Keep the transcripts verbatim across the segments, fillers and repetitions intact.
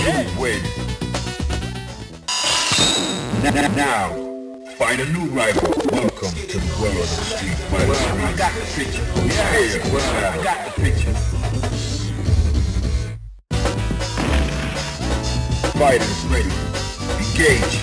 You win. Now, find a new rival. Welcome to the world of the Street Fighter. Well, I got the picture. Yeah, well, I got the picture. Fighters ready. Engage.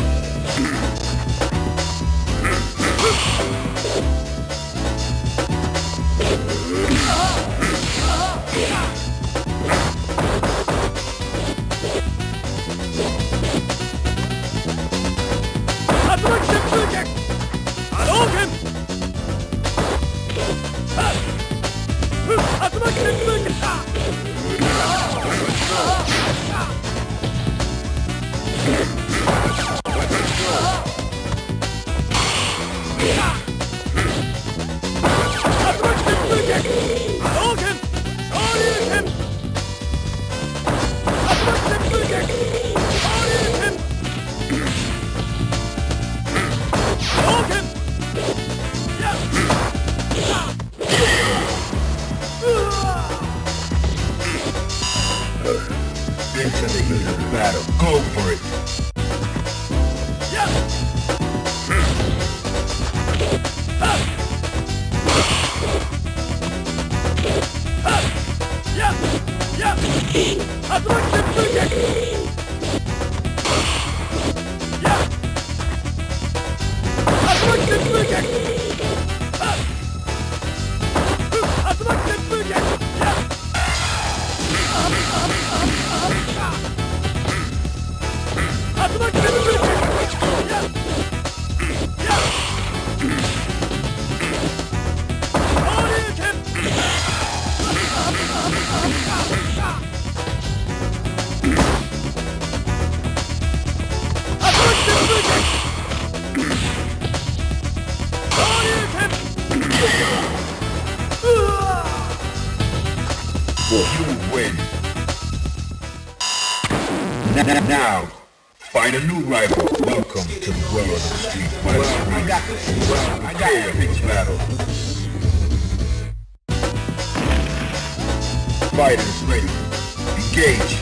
Into the heat of the battle. Go for it. You win. Now, find a new rival. Welcome to the world of the Street Fighter. Well, I got this. Well, I got a big battle. Fighters ready. Engage.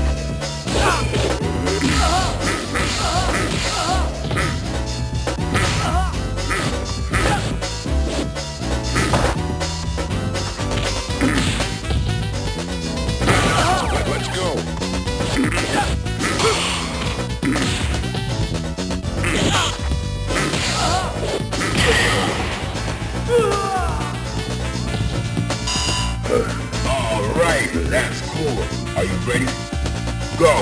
Alright, that's cool. Are you ready? Go!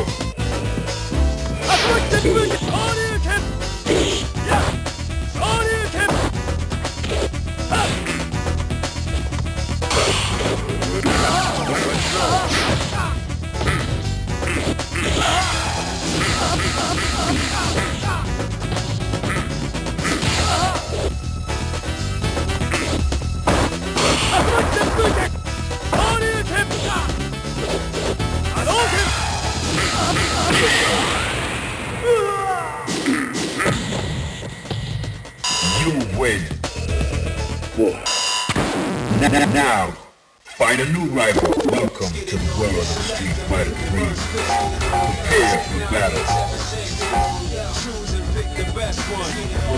You win. Now, find a new rival. Welcome to the world of the Street Fighter three. Prepare for battle. Choose and pick the best one.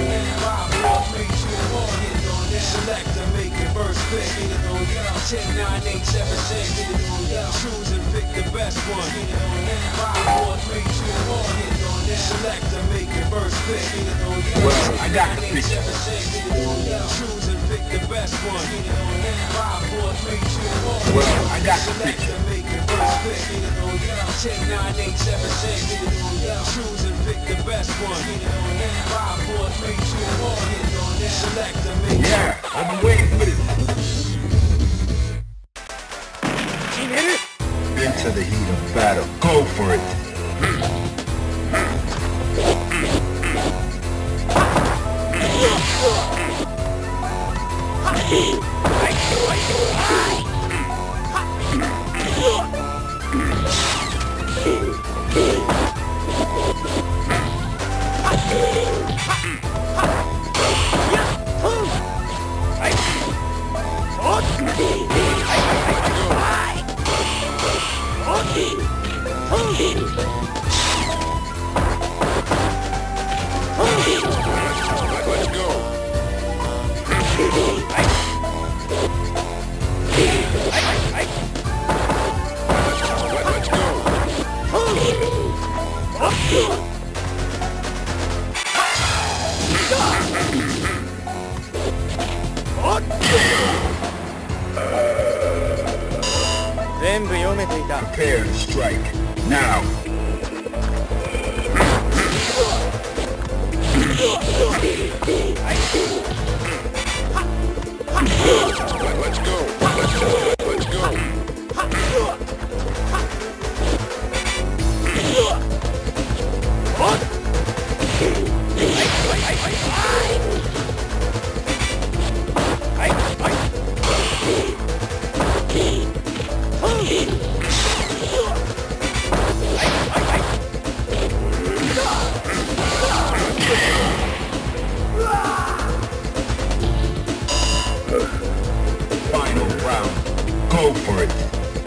Select and make your first pick. ten, nine, eight, seven, six. Choose and pick the best one. five, four, three, two, one. Select and make your first pick. Well, I got the picture. Choose and pick the best one. five, four, three, two, one. Well, I got the picture. Make your first pick. ten, nine, eight, seven, six. Choose and pick the best one. five, four, three, two, one. Select and make. Yeah, I've been waiting for this. Into the heat of battle. Go for it. Prepare to strike. Now. Let's go. Let's go. Let's go. Final round. Go for it.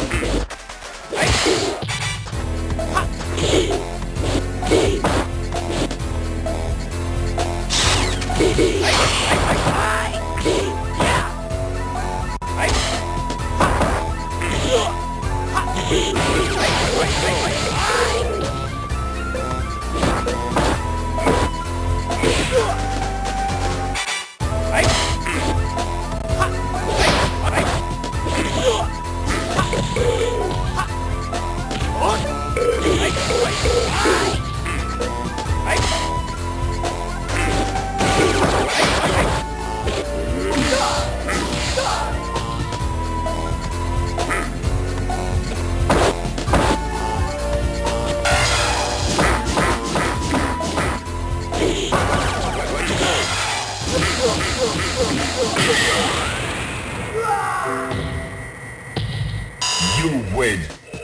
You win.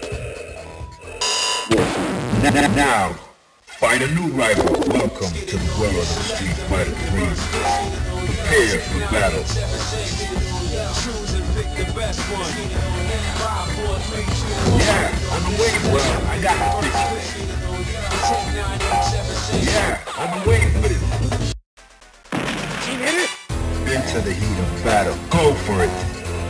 Now, find a new rival. Welcome to the world of the Street Fighter three. Prepare for battle. Yeah, I've been waiting. Well, I got the picture. Yeah, I've been waiting for this. Into the heat of battle. Go for it.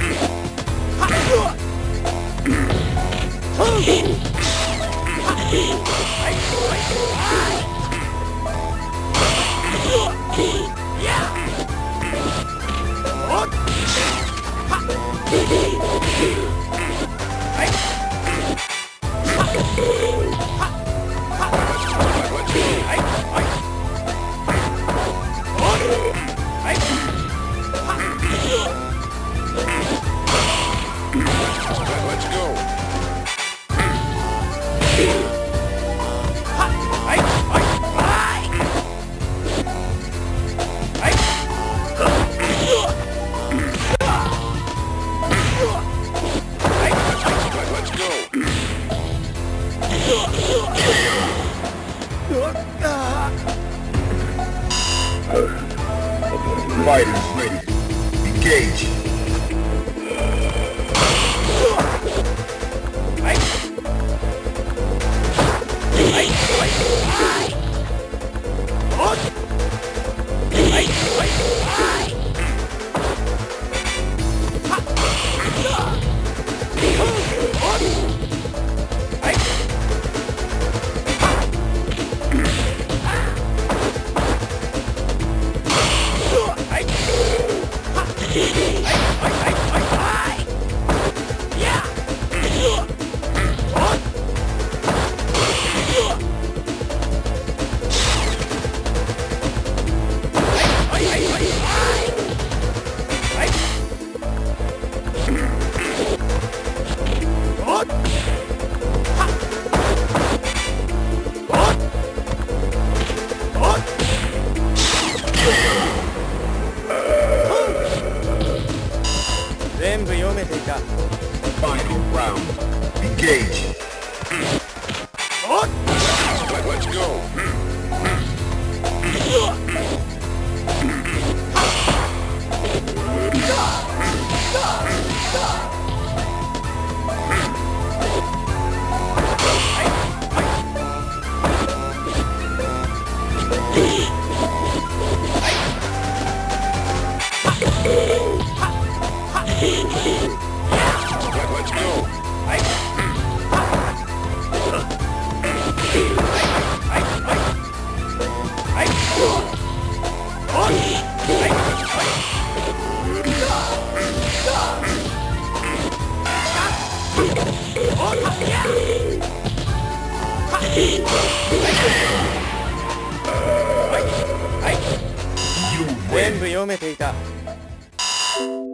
Fighters ready. Engage. Final round. Engage. Let's go. win. 全部読めていた。